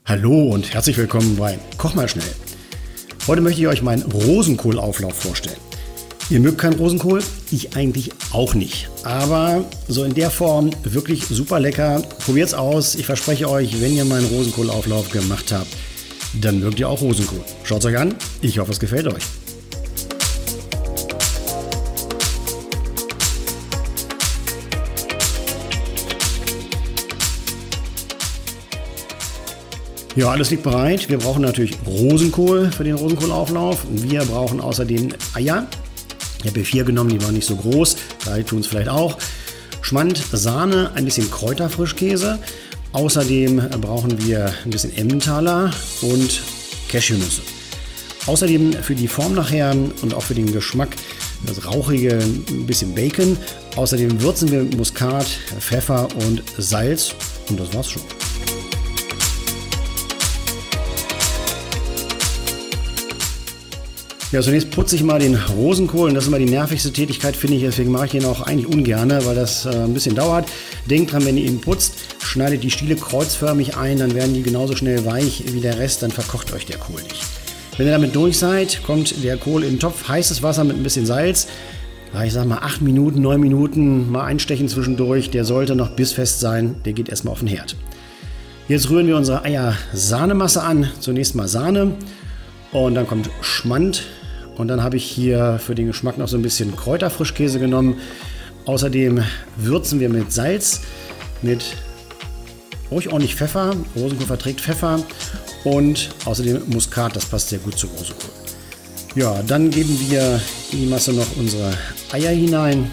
Hallo und herzlich willkommen bei Koch mal schnell. Heute möchte ich euch meinen Rosenkohlauflauf vorstellen. Ihr mögt keinen Rosenkohl? Ich eigentlich auch nicht. Aber so in der Form wirklich super lecker. Probiert's aus. Ich verspreche euch, wenn ihr meinen Rosenkohlauflauf gemacht habt, dann mögt ihr auch Rosenkohl. Schaut's euch an. Ich hoffe, es gefällt euch. Ja, alles liegt bereit. Wir brauchen natürlich Rosenkohl für den Rosenkohlauflauf. Wir brauchen außerdem Eier. Ich habe hier 4 genommen, die waren nicht so groß. 3 tun es vielleicht auch. Schmand, Sahne, ein bisschen Kräuterfrischkäse. Außerdem brauchen wir ein bisschen Emmentaler und Cashewnüsse. Außerdem für die Form nachher und auch für den Geschmack das rauchige ein bisschen Bacon. Außerdem würzen wir mit Muskat, Pfeffer und Salz. Und das war's schon. Ja, zunächst putze ich mal den Rosenkohl und das ist immer die nervigste Tätigkeit, finde ich. Deswegen mache ich ihn auch eigentlich ungern, weil das ein bisschen dauert. Denkt dran, wenn ihr ihn putzt, schneidet die Stiele kreuzförmig ein, dann werden die genauso schnell weich wie der Rest, dann verkocht euch der Kohl nicht. Wenn ihr damit durch seid, kommt der Kohl in den Topf, heißes Wasser mit ein bisschen Salz. Ich sag mal 8 Minuten, 9 Minuten, mal einstechen zwischendurch. Der sollte noch bissfest sein, der geht erstmal auf den Herd. Jetzt rühren wir unsere Eier-Sahnemasse an. Zunächst mal Sahne und dann kommt Schmand. Und dann habe ich hier für den Geschmack noch so ein bisschen Kräuterfrischkäse genommen. Außerdem würzen wir mit Salz, mit ruhig ordentlich Pfeffer. Rosenkohl verträgt Pfeffer. Und außerdem Muskat, das passt sehr gut zu Rosenkohl. Ja, dann geben wir in die Masse noch unsere Eier hinein.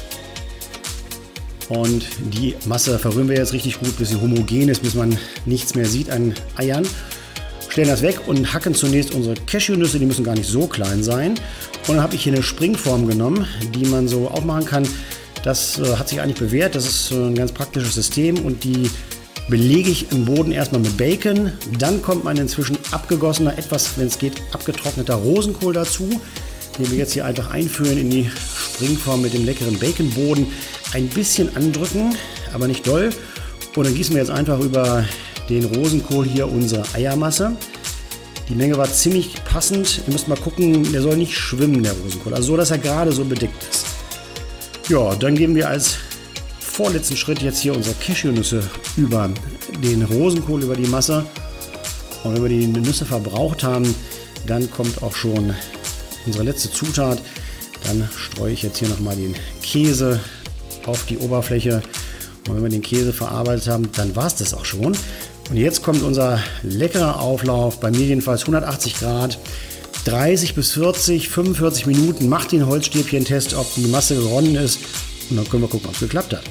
Und die Masse verrühren wir jetzt richtig gut, bis sie homogen ist, bis man nichts mehr sieht an Eiern. Stellen das weg und hacken zunächst unsere Cashewnüsse, die müssen gar nicht so klein sein. Und dann habe ich hier eine Springform genommen, die man so aufmachen kann. Das hat sich eigentlich bewährt, das ist ein ganz praktisches System und die belege ich im Boden erstmal mit Bacon. Dann kommt mein inzwischen abgegossener, etwas, wenn es geht, abgetrockneter Rosenkohl dazu, den wir jetzt hier einfach einführen in die Springform mit dem leckeren Baconboden. Ein bisschen andrücken, aber nicht doll. Und dann gießen wir jetzt einfach über den Rosenkohl hier unsere Eiermasse. Die Menge war ziemlich passend. Ihr müsst mal gucken, der soll nicht schwimmen, der Rosenkohl. Also so, dass er gerade so bedeckt ist. Ja, dann geben wir als vorletzten Schritt jetzt hier unsere Cashewnüsse über den Rosenkohl, über die Masse. Und wenn wir die Nüsse verbraucht haben, dann kommt auch schon unsere letzte Zutat. Dann streue ich jetzt hier nochmal den Käse auf die Oberfläche. Und wenn wir den Käse verarbeitet haben, dann war es das auch schon. Und jetzt kommt unser leckerer Auflauf, bei mir jedenfalls 180 Grad, 30 bis 40, 45 Minuten. Macht den Holzstäbchen-Test, ob die Masse geronnen ist und dann können wir gucken, ob es geklappt hat.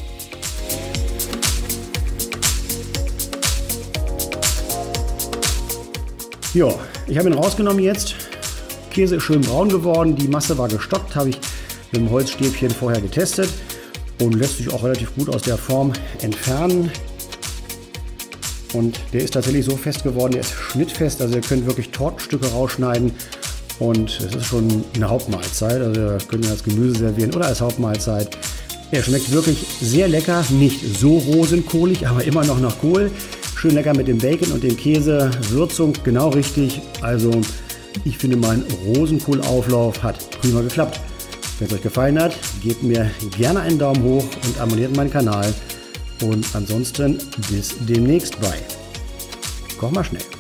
Ja, ich habe ihn rausgenommen jetzt. Käse ist schön braun geworden, die Masse war gestockt, habe ich mit dem Holzstäbchen vorher getestet und lässt sich auch relativ gut aus der Form entfernen. Und der ist tatsächlich so fest geworden, der ist schnittfest, also ihr könnt wirklich Tortenstücke rausschneiden und es ist schon eine Hauptmahlzeit, also ihr könnt ihn als Gemüse servieren oder als Hauptmahlzeit. Er schmeckt wirklich sehr lecker, nicht so rosenkohlig, aber immer noch nach Kohl. Schön lecker mit dem Bacon und dem Käse, Würzung genau richtig, also ich finde mein Rosenkohlauflauf hat prima geklappt. Wenn es euch gefallen hat, gebt mir gerne einen Daumen hoch und abonniert meinen Kanal. Und ansonsten bis demnächst bei Koch mal schnell.